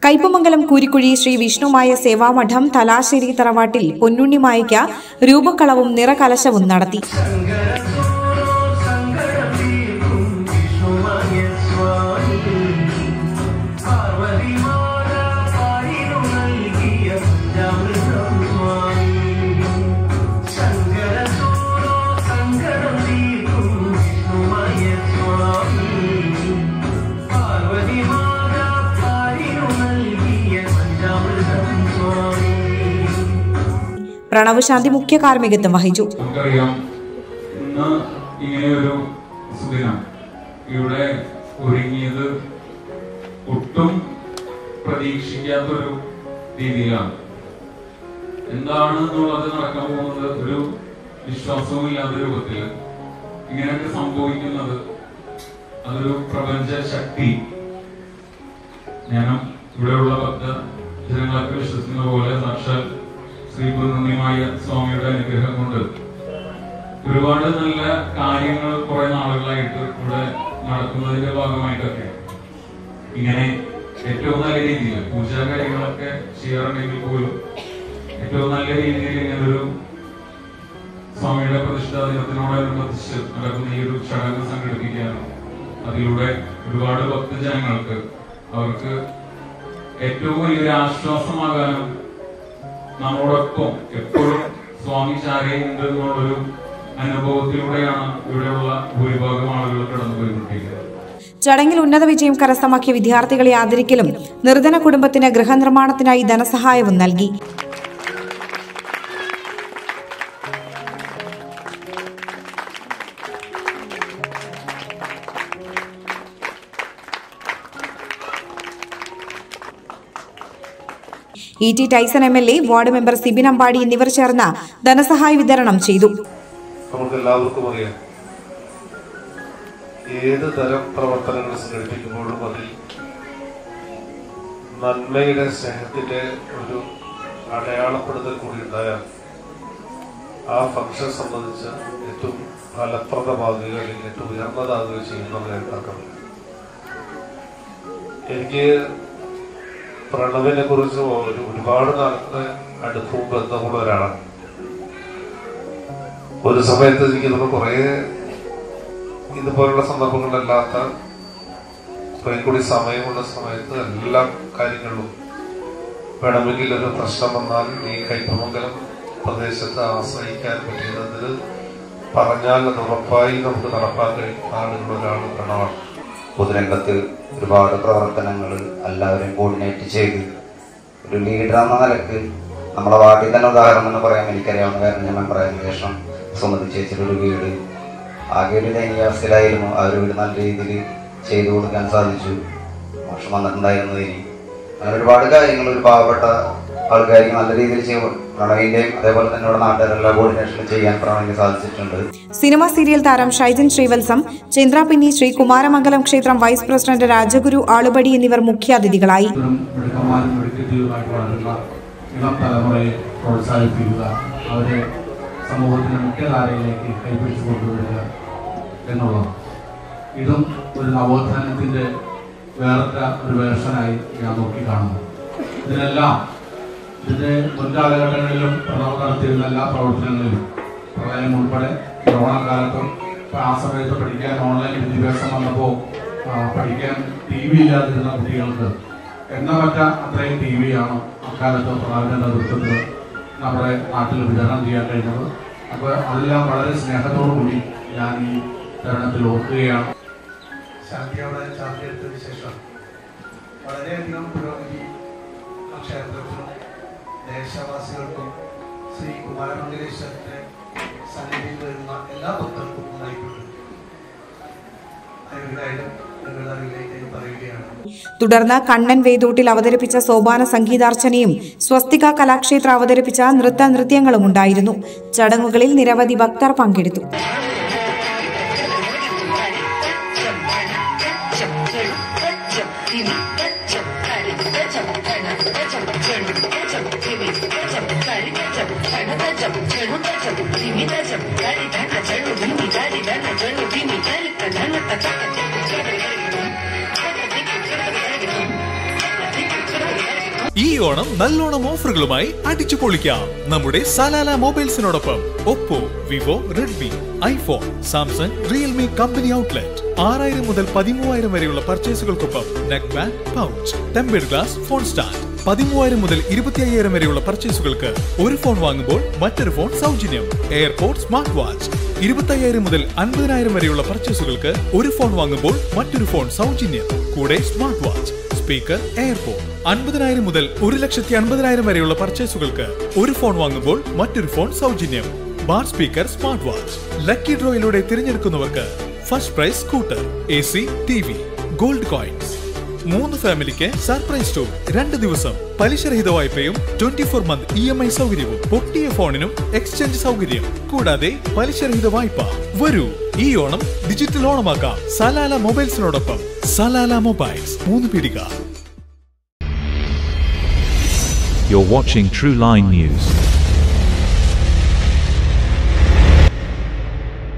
കയ്പമംഗലം കൂരിക്കുഴി ശ്രീ വിഷ്ണുമായ സേവാമഠം തലാശ്ശേരി തറവാട്ടിൽ പൊന്നുണ്ണിമായയ്ക്ക് രൂപക്കളവും നിറകലശവും നടത്തി. പ്രണവ് ശാന്തി മുഖ്യ കാർമ്മികത്വം വഹിച്ചു. നമുക്കറിയാം, ഇന്ന് ഇങ്ങനെയൊരു സുദിനം ഇവിടെ ഒരുങ്ങിയത് ഒട്ടും പ്രതീക്ഷിക്കാത്തൊരു രീതിയിലാണ്. എന്താണ് എന്നുള്ളത് നടക്കാൻ പോകുന്നത് ഒരു വിശ്വാസവും ഇല്ലാത്ത രൂപത്തിൽ ഇങ്ങനെയൊക്കെ സംഭവിക്കുന്നത് അതൊരു പ്രപഞ്ച ശക്തി. ഞാനും ഇവിടെയുള്ള ഭക്ത ജനങ്ങളൊക്കെ വിശ്വസിക്കുന്ന പോലെ സാക്ഷാൽ ശ്രീ പൊന്നുണ്ണിമായ സ്വാമിയുടെ അനുഗ്രഹം കൊണ്ട് ഒരുപാട് നല്ല കാര്യങ്ങൾ കുറെ നാളുകളായിട്ട് ഇവിടെ നടക്കുന്നതിന്റെ ഭാഗമായിട്ടൊക്കെ ഇങ്ങനെ ഏറ്റവും നല്ല രീതിയിൽ പൂജാ കാര്യങ്ങളൊക്കെ ചെയ്യാറുണ്ടെങ്കിൽ പോലും ഏറ്റവും നല്ല രീതിയിൽ ഇങ്ങനൊരു സ്വാമിയുടെ പ്രതിഷ്ഠാ ദിനത്തിനോടനുബന്ധിച്ച് നടക്കുന്ന ഈ ഒരു ചടങ്ങ് സംഘടിപ്പിക്കാനും അതിലൂടെ ഒരുപാട് ഭക്തജനങ്ങൾക്ക് അവർക്ക് ഏറ്റവും വലിയൊരു ആശ്വാസമാകാനും നമ്മളോടൊപ്പം എപ്പോഴും സ്വാമി ചാരയുണ്ട് എന്നുള്ളൊരു അനുഭവത്തിലൂടെയാണ് ഇവിടെയുള്ള ഭൂരിഭാഗം ആളുകൾ കടന്നുപോയിക്കൊണ്ടിരിക്കുന്നത്. ചടങ്ങിൽ ഉന്നത വിജയം കരസ്ഥമാക്കിയ വിദ്യാർത്ഥികളെ ആദരിക്കലും നിർധന കുടുംബത്തിന് ഗൃഹനിർമ്മാണത്തിനായി ധനസഹായവും നൽകി. E.T. Taison MLA, ward member Sibin Ambady എന്നിവർ ചേർന്ന് ധനസഹായ വിതരണം ചെയ്തു. നമുക്കെല്ലാവർക്കും അറിയാം, ഏത് തരം പ്രവർത്തനങ്ങൾ സംഘടിപ്പിക്കുമ്പോഴും അതിൽ നന്മയുടെ സ്നേഹത്തിന്റെ ഒരു അടയാളപ്പെടുത്തൽ കൂടി ഉണ്ടായാൽ ആ ഫംഗ്ഷൻ സംബന്ധിച്ച് ഏറ്റവും ഫലപ്രദമാകുക അല്ലെങ്കിൽ ഏറ്റവും ഉയർന്നതാകുക ചെയ്യുന്നത് കണക്കാക്കാം. എനിക്ക് പ്രണവിനെ കുറിച്ച് ഒരുപാട് നാളത്തെ അടുപ്പവും ബന്ധമുള്ള ഒരാളാണ്. ഒരു സമയത്ത് എനിക്ക് നമ്മൾ കുറെ ഇതുപോലുള്ള സന്ദർഭങ്ങളിലല്ലാത്ത കുറെ കൂടി സമയമുള്ള സമയത്ത് എല്ലാ കാര്യങ്ങളിലും വേണമെങ്കിൽ ഒരു പ്രശ്നം വന്നാൽ ഈ കയ്പമംഗലം പ്രദേശത്ത് ആശ്രയിക്കാൻ പറ്റുന്നതിൽ പറഞ്ഞാൽ അത് ഉറപ്പായി നമുക്ക് നടപ്പാക്കാൻ കഴിയുന്ന ആളുകളൊരാണ് പ്രണവാണ്. പൊതുരംഗത്ത് ഒരുപാട് പ്രവർത്തനങ്ങൾ എല്ലാവരെയും കോർഡിനേറ്റ് ചെയ്ത് ഒരു ലീഡർ എന്ന നിലക്ക് നമ്മളെ വാർഡിൽ തന്നെ ഉദാഹരണം എന്ന് പറയാൻ എനിക്കറിയാവുന്ന കാര്യം, ഞാൻ മെമ്പറായതിനു ശേഷം സുമതി ചേച്ചിയുടെ ഒരു വീട് ആകെ ഒരു ദയനീയാവസ്ഥയിലായിരുന്നു. ആ ഒരു വീട് നല്ല രീതിയിൽ ചെയ്തു കൊടുക്കാൻ സാധിച്ചു. മോശം വന്നിട്ടുണ്ടായിരുന്നതിന് അങ്ങനെ ഒരുപാട് കാര്യങ്ങൾ ഒരു പാവപ്പെട്ട ആൾക്കാർക്ക് നല്ല രീതിയിൽ ചെയ്യും. പ്രണവിന്റെയും അതേപോലെ തന്നെ ഇവിടെ നാട്ടുകാരെല്ലാം കോർഡിനേഷൻ ചെയ്യാൻ പ്രണവിന് സാധിച്ചിട്ടുണ്ട്. സിനിമ സീരിയൽ താരം ഷൈജൻ ശ്രീവത്സം, ചന്ദ്രാപിന്നി, ശ്രീ കുമാരമംഗലം ക്ഷേത്രം വൈസ് പ്രസിഡന്റ് രാജഗുരു ആളുപടി എന്നിവർ മുഖ്യാതിഥികളായി. ഇളം തലമുറയെ പ്രോത്സാഹിപ്പിക്കുക, അവരെ സമൂഹത്തിന്റെ മുഖ്യധാരയിലേക്ക് കൈപിടിച്ചു കൊണ്ടുവരിക എന്നുള്ളത് ഇതും ഒരു നവോത്ഥാനത്തിന്റെ വേറിട്ട ഒരു വേർഷനായി ഞാൻ നോക്കിക്കാണുന്നു. ഇതിനെല്ലാം ഇതിന്റെ മുൻകാലഘട്ടങ്ങളിലും പ്രണവ് നടത്തിയിരുന്ന എല്ലാ പ്രവർത്തനങ്ങളിലും പ്രളയം ഉൾപ്പെടെ കൊറോണക്കാലത്തും ആ സമയത്ത് പഠിക്കാൻ ഓൺലൈൻ വിദ്യാഭ്യാസം വന്നപ്പോൾ പഠിക്കാൻ TV ഇല്ലാതിരുന്ന കുട്ടികൾക്ക് എണ്ണമറ്റ അത്രയും TV ആണ് അക്കാലത്ത് പ്രണവിന്റെ നേതൃത്വത്തിൽ നമ്മുടെ നാട്ടിൽ വിതരണം ചെയ്യാൻ കഴിഞ്ഞത്. അപ്പോൾ അതെല്ലാം വളരെ സ്നേഹത്തോടു കൂടി ഞാൻ ഈ തരുണത്തിൽ ഓർക്കുകയാണ്. ശാന്തിയോടെ ചാർത്തിയെടുത്തതിന് ശേഷം വളരെയധികം പുരോഗതി ആ ക്ഷേത്രത്തിനും ദേശവാസികൾക്കും ശ്രീ കുമാരമംഗലേശ്വരന്റെ സന്നിധിയിൽ വരുന്ന എല്ലാ ഭക്തർക്കും ഉണ്ടായിട്ടുണ്ട്. അതിനായാലും തുടർന്ന് കണ്ണൻ വേദൂട്ടിൽ അവതരിപ്പിച്ച സോപാന സംഗീതാർച്ചനയും സ്വസ്തിക കലാക്ഷേത്ര അവതരിപ്പിച്ച നൃത്യങ്ങളും ഉണ്ടായിരുന്നു. ചടങ്ങുകളിൽ നിരവധി ഭക്തർ പങ്കെടുത്തു. ഓണം നല്ലോണം ഓഫറുകളുമായി അടിച്ചു പൊളിക്കാം നമ്മുടെ സലാല മൊബൈൽസിനോടൊപ്പം. Oppo, Vivo, Redmi, iPhone, Samsung, Realme company outlet. 6000 മുതൽ 13000 വരെയുള്ള പർച്ചേസുകൾക്കൊപ്പം neck band, pouch, tempered glass, phone stand. 13000 മുതൽ 25000 വരെയുള്ള പർച്ചേസുകൾക്ക് ഒരു ഫോൺ വാങ്ങുമ്പോൾ മറ്റൊരു ഫോൺ സൗജന്യം. Airport smart watch. 25000 മുതൽ 50000 വരെയുള്ള പർച്ചേസുകൾക്ക് ഒരു ഫോൺ വാങ്ങുമ്പോൾ മറ്റൊരു ഫോൺ സൗജന്യം. കൂടെ സ്മാർട്ട് വാച്ച്, സ്പീക്കർ, എയർപോർട്ട്. 50000 മുതൽ 1,50,000 വരെയുള്ള പർച്ചേസുകൾക്ക് ഒരു ഫോൺ വാങ്ങുമ്പോൾ മറ്റൊരു ഫോൺ സൗജന്യം. Bar speaker, smart watch. Lucky ഡ്രോയിലൂടെ തിരഞ്ഞെടുക്കുന്നവർക്ക് first prize scooter, AC, TV, gold coins. 3 ഫാമിലിക്ക് സർപ്രൈസ് ടൂർ. 2 ദിവസം പലിശരഹിത വായ്പയും 24 മന്ത് EMI സൗകര്യവും. പൊട്ടിയ ഫോണിനും എക്സ്ചേഞ്ച് സൗകര്യം. കൂടാതെ പലിശരഹിത വായ്പ. വരൂ, ഈ ഓണം ഡിജിറ്റൽ ഓണമാക്കാം സലാല മൊബൈൽസിനോടൊപ്പം. സലാല മൊബൈൽസ്, 3 പീടിക. You're watching True Line News.